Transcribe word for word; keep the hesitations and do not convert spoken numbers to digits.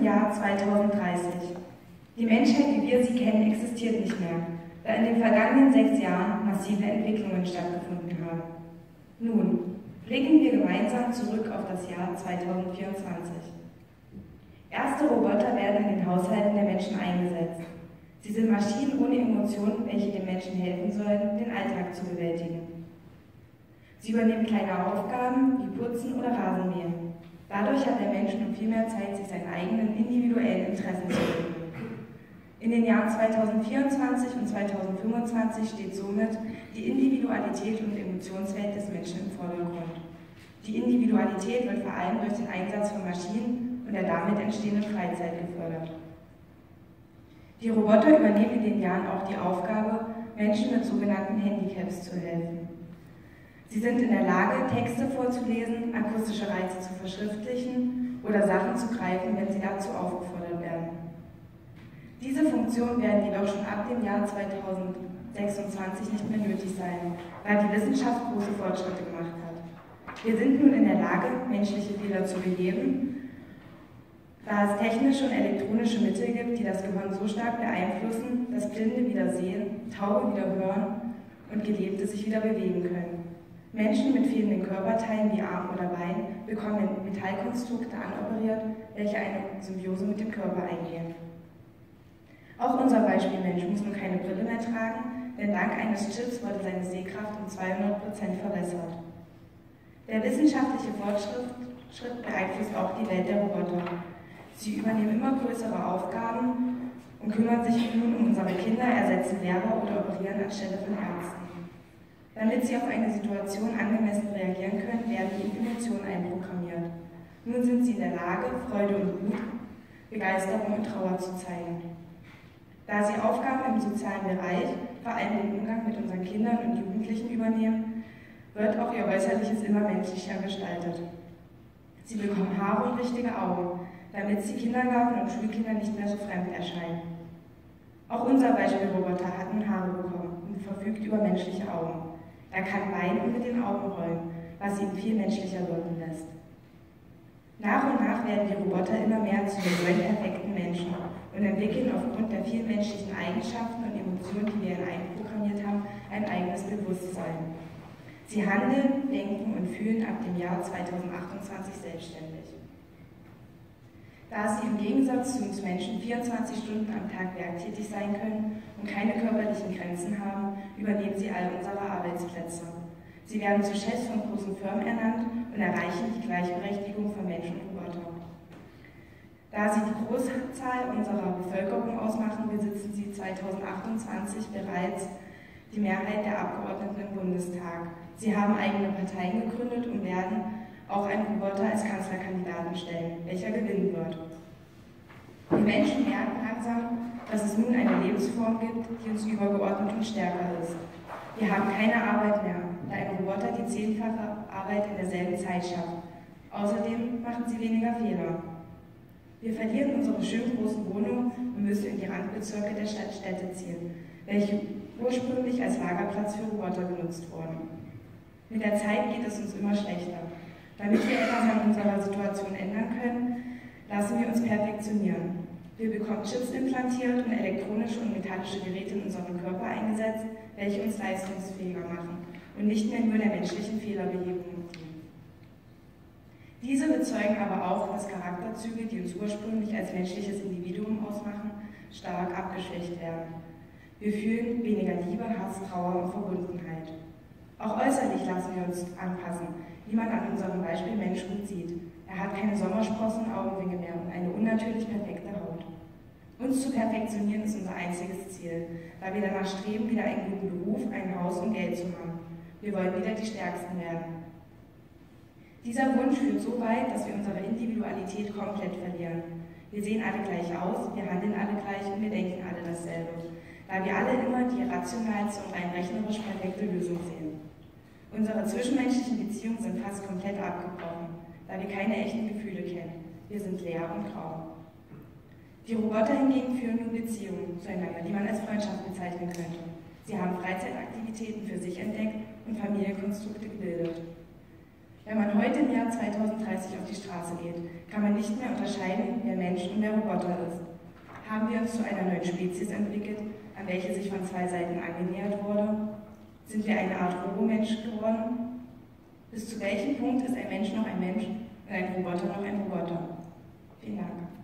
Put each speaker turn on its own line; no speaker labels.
im Jahr zweitausenddreißig. Die Menschheit, wie wir sie kennen, existiert nicht mehr, da in den vergangenen sechs Jahren massive Entwicklungen stattgefunden haben. Nun, blicken wir gemeinsam zurück auf das Jahr zweitausendvierundzwanzig. Erste Roboter werden in den Haushalten der Menschen eingesetzt. Sie sind Maschinen ohne Emotionen, welche den Menschen helfen sollen, den Alltag zu bewältigen. Sie übernehmen kleine Aufgaben wie Putzen oder Rasenmähen. Dadurch hat der Mensch nun viel mehr Zeit, sich seinen eigenen individuellen Interessen zu widmen. In den Jahren zweitausendvierundzwanzig und zweitausendfünfundzwanzig steht somit die Individualität und Emotionswelt des Menschen im Vordergrund. Die Individualität wird vor allem durch den Einsatz von Maschinen und der damit entstehenden Freizeit gefördert. Die Roboter übernehmen in den Jahren auch die Aufgabe, Menschen mit sogenannten Handicaps zu helfen. Sie sind in der Lage, Texte vorzulesen, akustische Reize zu verschriftlichen oder Sachen zu greifen, wenn sie dazu aufgefordert werden. Diese Funktionen werden jedoch schon ab dem Jahr zweitausendsechsundzwanzig nicht mehr nötig sein, da die Wissenschaft große Fortschritte gemacht hat. Wir sind nun in der Lage, menschliche Fehler zu beheben, da es technische und elektronische Mittel gibt, die das Gehirn so stark beeinflussen, dass Blinde wieder sehen, Taube wieder hören und Gelähmte sich wieder bewegen können. Menschen mit fehlenden Körperteilen wie Arm oder Bein bekommen Metallkonstrukte anoperiert, welche eine Symbiose mit dem Körper eingehen. Auch unser Beispielmensch muss nun keine Brille mehr tragen, denn dank eines Chips wurde seine Sehkraft um zweihundert Prozent verbessert. Der wissenschaftliche Fortschritt beeinflusst auch die Welt der Roboter. Sie übernehmen immer größere Aufgaben und kümmern sich nun um unsere Kinder, ersetzen Lehrer oder operieren anstelle von Ärzten. Damit sie auf eine Situation angemessen reagieren können, werden ihnen Emotionen einprogrammiert. Nun sind sie in der Lage, Freude und Wut, Begeisterung und Trauer zu zeigen. Da sie Aufgaben im sozialen Bereich, vor allem den Umgang mit unseren Kindern und Jugendlichen übernehmen, wird auch ihr Äußerliches immer menschlicher gestaltet. Sie bekommen Haare und richtige Augen, damit sie Kindergarten- und Schulkinder nicht mehr so fremd erscheinen. Auch unser Beispielroboter hat nun Haare bekommen und verfügt über menschliche Augen. Er kann weinen und mit den Augen rollen, was ihn viel menschlicher wirken lässt. Nach und nach werden die Roboter immer mehr zu den neuen perfekten Menschen und entwickeln aufgrund der vielen menschlichen Eigenschaften und Emotionen, die wir ihnen einprogrammiert haben, ein eigenes Bewusstsein. Sie handeln, denken und fühlen ab dem Jahr zweitausendachtundzwanzig selbstständig. Da sie im Gegensatz zu uns Menschen vierundzwanzig Stunden am Tag werktätig sein können und keine körperlichen Grenzen haben, übernehmen sie all unsere Arbeitsplätze. Sie werden zu Chefs von großen Firmen ernannt und erreichen die Gleichberechtigung von Mensch und Roboter. Da sie die Großzahl unserer Bevölkerung ausmachen, besitzen sie zweitausendachtundzwanzig bereits die Mehrheit der Abgeordneten im Bundestag. Sie haben eigene Parteien gegründet und werden auch einen Roboter als Kanzlerkandidaten stellen, welcher gewinnen wird. Die Menschen merken langsam, dass es nun eine Lebensform gibt, die uns übergeordnet und stärker ist. Wir haben keine Arbeit mehr, da ein Roboter die zehnfache Arbeit in derselben Zeit schafft. Außerdem machen sie weniger Fehler. Wir verlieren unsere schönen großen Wohnungen und müssen in die Randbezirke der Stadt Städte ziehen, welche ursprünglich als Lagerplatz für Roboter genutzt wurden. Mit der Zeit geht es uns immer schlechter. Damit wir etwas an unserer Situation ändern können, lassen wir uns perfektionieren. Wir bekommen Chips implantiert und elektronische und metallische Geräte in unseren Körper eingesetzt, welche uns leistungsfähiger machen und nicht mehr nur der menschlichen Fehlerbehebung dienen. Diese bezeugen aber auch, dass Charakterzüge, die uns ursprünglich als menschliches Individuum ausmachen, stark abgeschwächt werden. Wir fühlen weniger Liebe, Hass, Trauer und Verbundenheit. Auch äußerlich lassen wir uns anpassen, wie man an unserem Beispiel Mensch gut sieht. Er hat keine Sommersprossen, Augenringe mehr und eine unnatürlich perfekte Haut. Uns zu perfektionieren ist unser einziges Ziel, weil wir danach streben, wieder einen guten Beruf, ein Haus und Geld zu haben. Wir wollen wieder die Stärksten werden. Dieser Wunsch führt so weit, dass wir unsere Individualität komplett verlieren. Wir sehen alle gleich aus, wir handeln alle gleich und wir denken alle dasselbe, da wir alle immer die rationalste und rein rechnerisch perfekte Lösung sehen. Unsere zwischenmenschlichen Beziehungen sind fast komplett abgebrochen, da wir keine echten Gefühle kennen. Wir sind leer und grau. Die Roboter hingegen führen nun Beziehungen zueinander, die man als Freundschaft bezeichnen könnte. Sie haben Freizeitaktivitäten für sich entdeckt und Familienkonstrukte gebildet. Wenn man heute im Jahr zweitausenddreißig auf die Straße geht, kann man nicht mehr unterscheiden, wer Mensch und wer Roboter ist. Haben wir uns zu einer neuen Spezies entwickelt, an welche sich von zwei Seiten angenähert wurde? Sind wir eine Art Robomensch geworden? Bis zu welchem Punkt ist ein Mensch noch ein Mensch und ein Roboter noch ein Roboter? Vielen Dank.